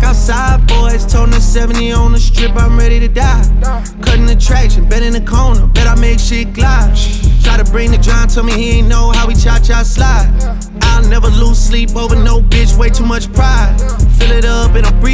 BackOutsideBoyz, toting the 70 on the strip, I'm ready to die. Cutting the traction, bet in the corner, bet I make shit glide. Try to bring the John, tell me he ain't know how we cha-cha slide. I'll never lose sleep over no bitch, way too much pride. Fill it up and I breathe.